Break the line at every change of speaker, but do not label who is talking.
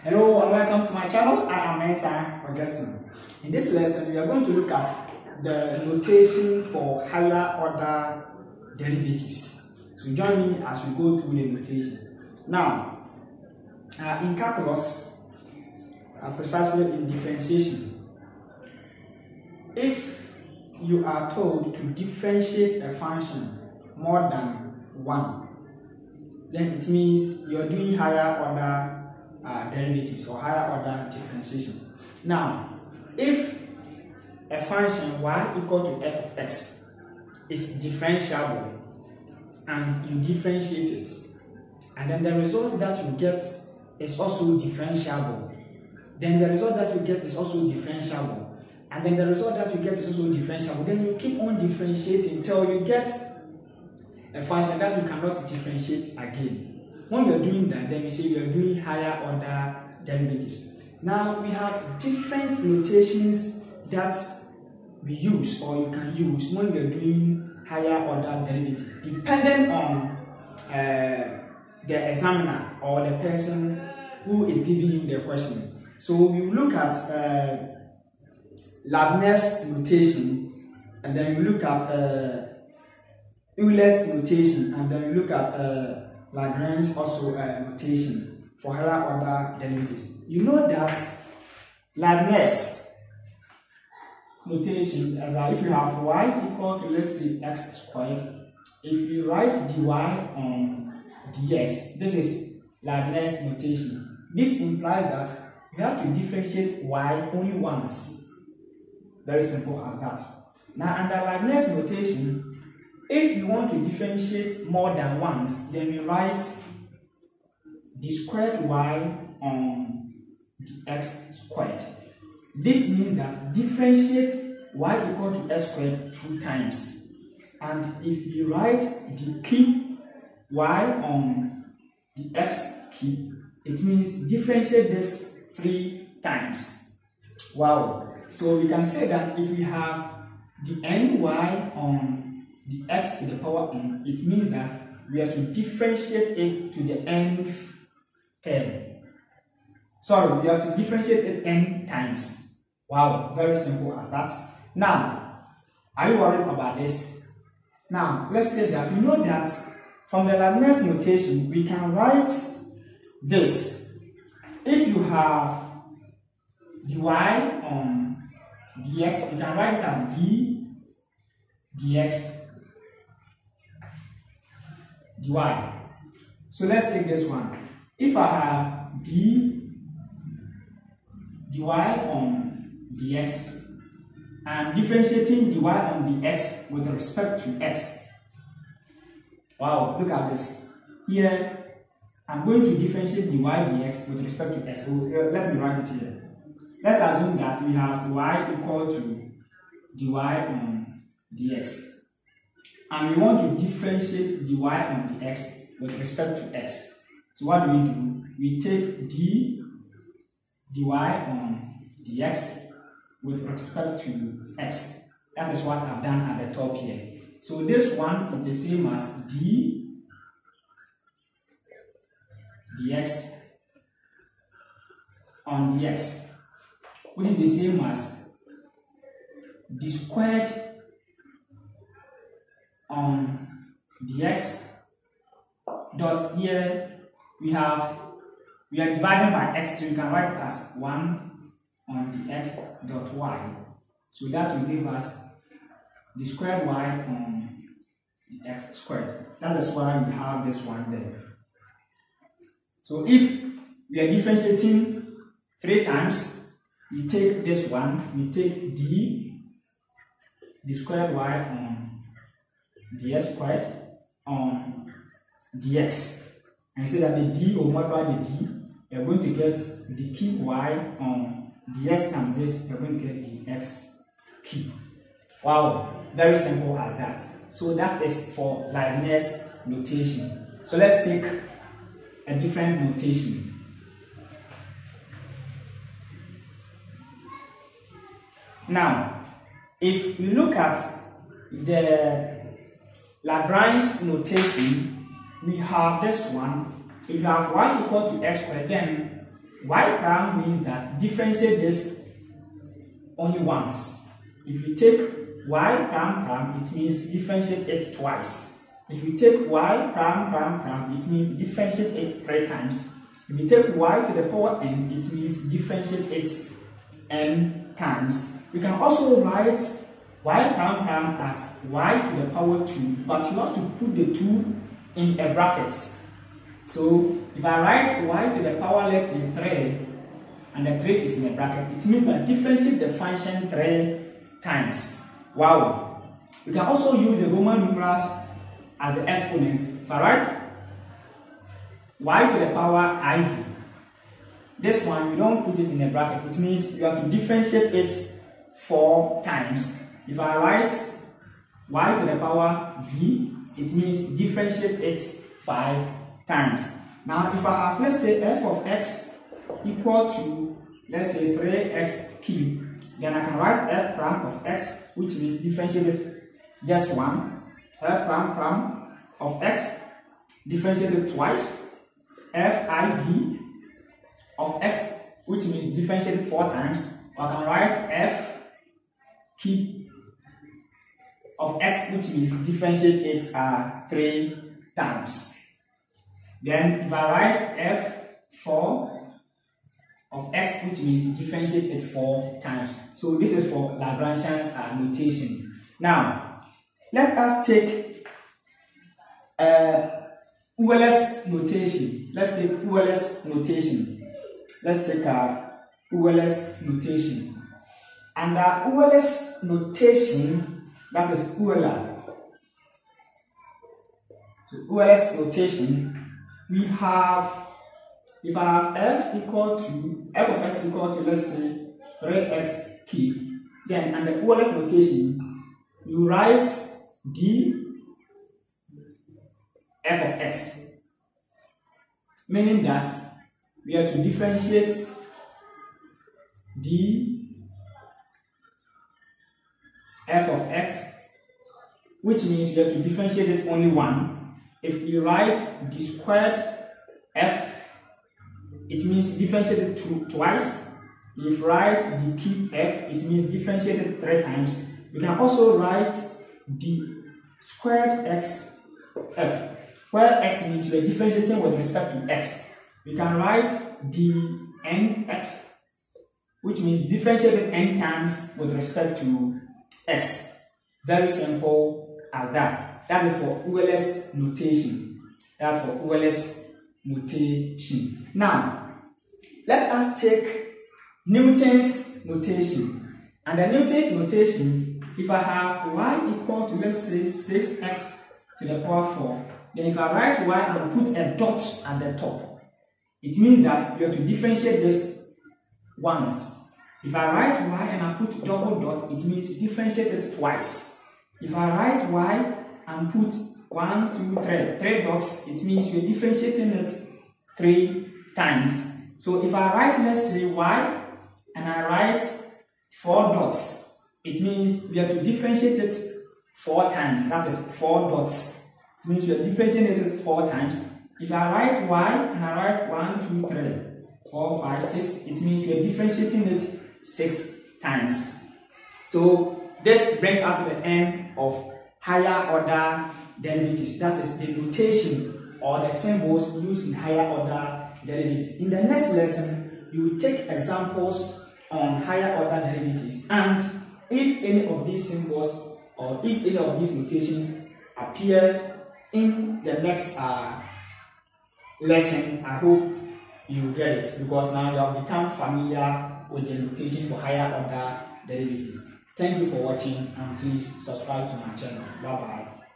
Hello and welcome to my channel. I am Mensa Augustine. In this lesson, we are going to look at the notation for higher order derivatives. So join me as we go through the notation. Now, in calculus, precisely in differentiation, if you are told to differentiate a function more than 1, then it means you are doing higher order derivatives or higher order differentiation. Now, if a function y equal to f of x is differentiable and you differentiate it, and then the result that you get is also differentiable, then the result that you get is also differentiable, and then the result that you get is also differentiable, then you keep on differentiating till you get a function that you cannot differentiate again. When you are doing that, then you say you are doing higher order derivatives. Now we have different notations that we use or you can use when you are doing higher order derivatives, depending on the examiner or the person who is giving you the question. So we will look at Leibniz notation, and then we look at Euler's notation, and then we look at Lagrange's also notation for higher order derivatives. You know that Leibniz notation, as if you have y equal to, let's say, x squared, if you write dy on dx, this is Leibniz notation. This implies that you have to differentiate y only once. Very simple as that. Now, under Leibniz notation, if you want to differentiate more than once, then you write d squared y on x squared. This means that differentiate y equal to x squared 2 times. And if you write the cube y on the x cube, it means differentiate this 3 times. Wow. So we can say that if we have the ny on the x to the power n, it means that we have to differentiate it to the nth term. Sorry, we have to differentiate it n times. Wow, very simple as that. Now, are you worried about this? Now, let's say that we know that from the Leibniz notation, we can write this. If you have dy on dx, you can write it as d dx dy. So let's take this one. If I have dy on dx, I'm differentiating dy on dx with respect to x. Wow, look at this. Here, I'm going to differentiate dy dx with respect to x. So, let me write it here. Let's assume that we have y equal to dy on dx. And we want to differentiate dy on dx with respect to x. So what do? We take dy on dx with respect to x. That is what I've done at the top here. So this one is the same as d dx on dx, which is the same as d squared on dx dot here we are dividing by x, so you can write it as 1 on dx dot y. So that will give us the squared y on the x squared. That is why we have this one there. So if we are differentiating 3 times, we take this one, we take d squared y on dx squared on dx, and you say that the d will multiply the d, we are going to get the cube y on dx times this, we are going to get the x cube. Wow, very simple as that. So that is for Leibniz notation. So let's take a different notation. Now, if we look at the Lagrange notation, we have this one. If you have y equal to x squared, then y prime means that differentiate this only once. If you take y prime prime, it means differentiate it twice. If you take y prime prime prime, it means differentiate it 3 times. If you take y to the power n, it means differentiate it n times. You can also write y prime prime as y to the power 2, but you have to put the 2 in a bracket. So if I write y to the power less than 3 and the 3 is in a bracket, it means that differentiate the function 3 times. Wow! You can also use the Roman numerals as the exponent. If I write y to the power iv, this one you don't put it in a bracket, it means you have to differentiate it 4 times. If I write y to the power v, it means differentiate it 5 times. Now if I have, let's say, f of x equal to, let's say, 3x cubed, then I can write f prime of x, which means differentiate it just 1, f prime prime of x differentiated twice, fiv of x, which means differentiated 4 times, or I can write f cube of x, which means differentiate it 3 times. Then if I write f4 of x, which means differentiate it 4 times. So this is for Lagrangian's notation. Now let us take Euler's notation. Let's take Euler's notation. Let's take Euler's notation. Under Euler's notation, that is Euler. So Euler's notation, we have, if I have f of x equal to, let's say, 3x cubed, then under Euler's notation, you write d f of x, meaning that we have to differentiate d f of x, which means we have to differentiate it only 1. If we write d squared f, it means differentiate it twice. If we write d cube f, it means differentiate it 3 times. We can also write d squared x f, where x means we are differentiating with respect to x. We can write d nx, which means differentiated n times with respect to x. Very simple as that. That is for Euler's notation. That's for Euler's notation. Now, let us take Newton's notation. And the Newton's notation, if I have y equal to, let's say, 6x to the power 4, then if I write y and put a dot at the top, it means that we have to differentiate this once. If I write y and I put double dot, it means differentiate it twice. If I write y and put 1, 2, 3 dots, it means we're differentiating it 3 times. So if I write, let's say, y and I write 4 dots, it means we have to differentiate it 4 times. That is 4 dots. It means we are differentiating it 4 times. If I write y and I write 1, 2, 3, 4, 5, 6, it means we are differentiating it 6 times. So this brings us to the end of higher order derivatives. That is the notation or the symbols used in higher order derivatives. In the next lesson, we will take examples on higher order derivatives, and if any of these symbols or if any of these notations appears in the next lesson, I hope you will get it, because now you have become familiar with the notations for higher order derivatives. Thank you for watching, and please subscribe to my channel. Bye bye.